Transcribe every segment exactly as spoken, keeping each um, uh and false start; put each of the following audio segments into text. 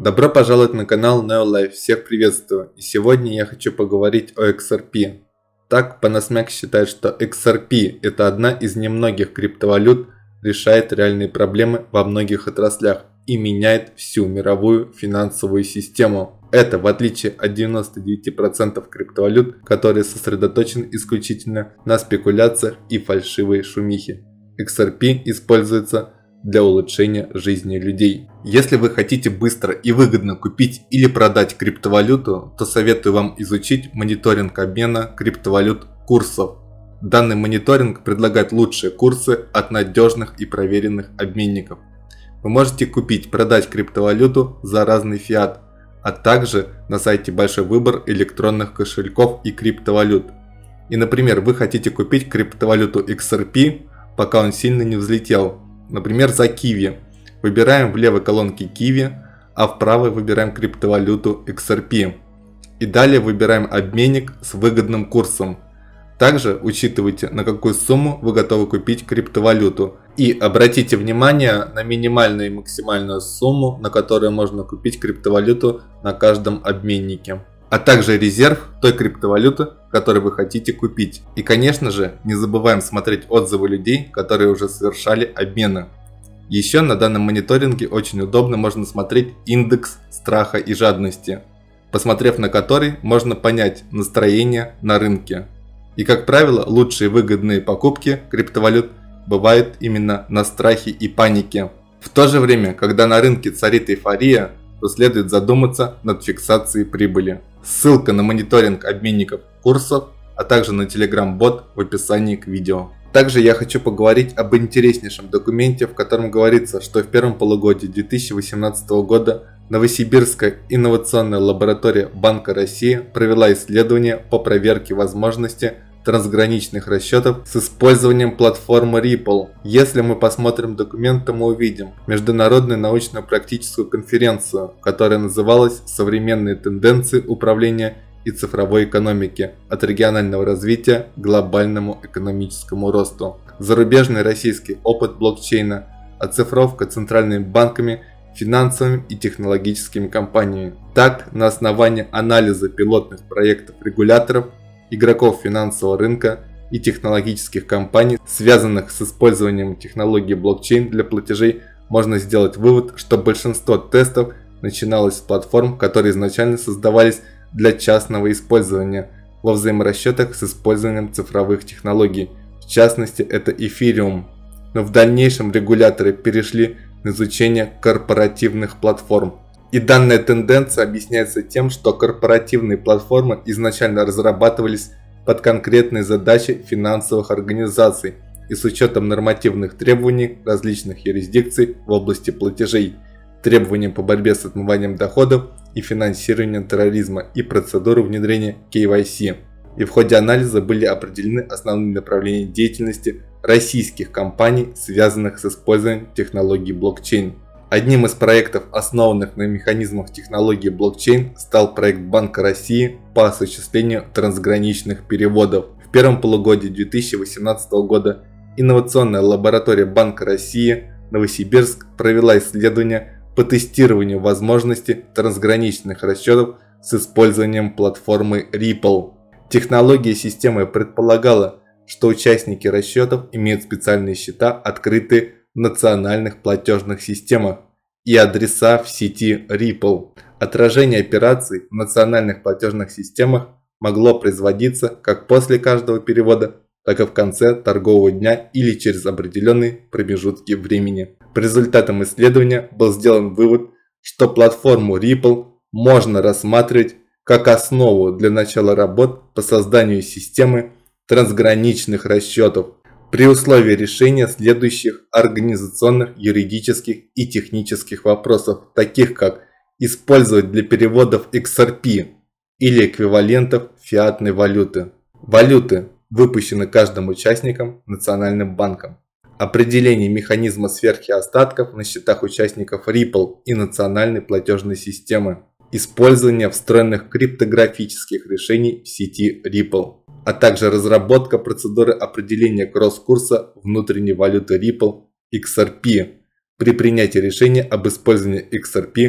Добро пожаловать на канал NeoLife, всех приветствую, и сегодня я хочу поговорить о икс ар пи. Так, Панасмяк считает, что икс ар пи это одна из немногих криптовалют, решает реальные проблемы во многих отраслях и меняет всю мировую финансовую систему. Это в отличие от девяноста девяти процентов криптовалют, которые сосредоточены исключительно на спекуляциях и фальшивой шумихе. икс ар пи используется для улучшения жизни людей. Если вы хотите быстро и выгодно купить или продать криптовалюту, то советую вам изучить мониторинг обмена криптовалют курсов. Данный мониторинг предлагает лучшие курсы от надежных и проверенных обменников. Вы можете купить, продать криптовалюту за разный фиат, а также на сайте большой выбор электронных кошельков и криптовалют. И, например, вы хотите купить криптовалюту икс ар пи, пока он сильно не взлетел. Например, за Kiwi. Выбираем в левой колонке Kiwi, а в правой выбираем криптовалюту икс ар пи. И далее выбираем обменник с выгодным курсом. Также учитывайте, на какую сумму вы готовы купить криптовалюту. И обратите внимание на минимальную и максимальную сумму, на которую можно купить криптовалюту на каждом обменнике. А также резерв той криптовалюты, которую вы хотите купить. И, конечно же, не забываем смотреть отзывы людей, которые уже совершали обмены. Еще на данном мониторинге очень удобно можно смотреть индекс страха и жадности, посмотрев на который можно понять настроение на рынке. И, как правило, лучшие выгодные покупки криптовалют бывают именно на страхе и панике. В то же время, когда на рынке царит эйфория, то следует задуматься над фиксацией прибыли. Ссылка на мониторинг обменников курсов, а также на Telegram-бот в описании к видео. Также я хочу поговорить об интереснейшем документе, в котором говорится, что в первом полугодии две тысячи восемнадцатого года Новосибирская инновационная лаборатория Банка России провела исследование по проверке возможности трансграничных расчетов с использованием платформы Ripple. Если мы посмотрим документ, то мы увидим международную научно-практическую конференцию, которая называлась «Современные тенденции управления и цифровой экономики. От регионального развития к глобальному экономическому росту. Зарубежный российский опыт блокчейна, оцифровка центральными банками, финансовыми и технологическими компаниями». Так, на основании анализа пилотных проектов регуляторов, игроков финансового рынка и технологических компаний, связанных с использованием технологии блокчейн для платежей, можно сделать вывод, что большинство тестов начиналось с платформ, которые изначально создавались для частного использования во взаиморасчетах с использованием цифровых технологий. В частности, это Ethereum. Но в дальнейшем регуляторы перешли на изучение корпоративных платформ. И данная тенденция объясняется тем, что корпоративные платформы изначально разрабатывались под конкретные задачи финансовых организаций и с учетом нормативных требований различных юрисдикций в области платежей, требованиям по борьбе с отмыванием доходов и финансированием терроризма и процедуры внедрения кей вай си. И в ходе анализа были определены основные направления деятельности российских компаний, связанных с использованием технологий блокчейн. Одним из проектов, основанных на механизмах технологии блокчейн, стал проект Банка России по осуществлению трансграничных переводов. В первом полугодии две тысячи восемнадцатого года инновационная лаборатория Банка России Новосибирск провела исследование по тестированию возможности трансграничных расчетов с использованием платформы Ripple. Технология системы предполагала, что участники расчетов имеют специальные счета, открытые в национальных платежных системах и адреса в сети Ripple. Отражение операций в национальных платежных системах могло производиться как после каждого перевода, так и в конце торгового дня или через определенные промежутки времени. По результатам исследования был сделан вывод, что платформу Ripple можно рассматривать как основу для начала работ по созданию системы трансграничных расчетов при условии решения следующих организационных, юридических и технических вопросов, таких как использовать для переводов икс ар пи или эквивалентов фиатной валюты. Валюты выпущены каждым участником Национальным банком. Определение механизма сверки остатков на счетах участников Ripple и национальной платежной системы. Использование встроенных криптографических решений в сети Ripple. А также разработка процедуры определения кросс-курса внутренней валюты Ripple икс ар пи при принятии решения об использовании икс ар пи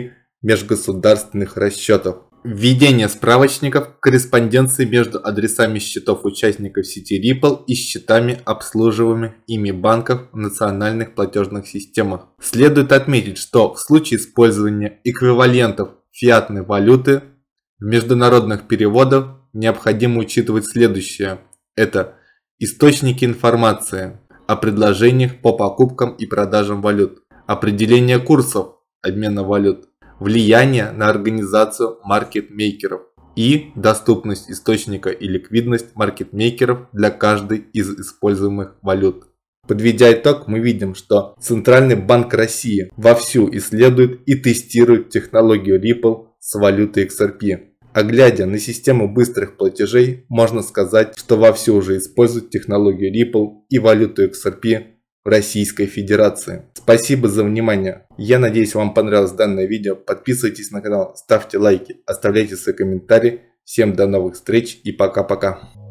межгосударственных расчетов. Введение справочников корреспонденции между адресами счетов участников сети Ripple и счетами обслуживаемых ими банков в национальных платежных системах. Следует отметить, что в случае использования эквивалентов фиатной валюты в международных переводах необходимо учитывать следующее. Это источники информации о предложениях по покупкам и продажам валют, определение курсов обмена валют, влияние на организацию маркетмейкеров и доступность источника и ликвидность маркетмейкеров для каждой из используемых валют. Подведя итог, мы видим, что Центральный банк России вовсю исследует и тестирует технологию Ripple с валютой икс ар пи. А глядя на систему быстрых платежей, можно сказать, что вовсю уже используют технологию Ripple и валюту икс ар пи в Российской Федерации. Спасибо за внимание. Я надеюсь, вам понравилось данное видео. Подписывайтесь на канал, ставьте лайки, оставляйте свои комментарии. Всем до новых встреч и пока-пока.